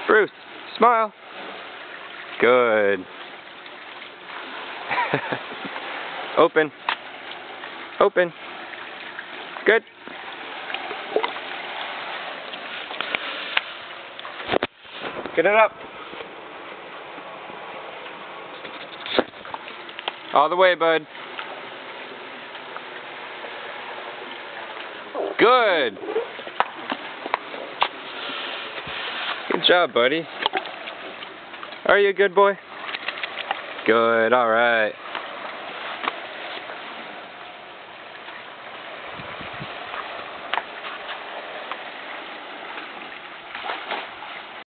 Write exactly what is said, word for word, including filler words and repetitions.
Bruce, smile. Good. Open. Open. Good. Get it up. All the way, bud. Good. Good job, buddy. Are you a good boy? Good, alright.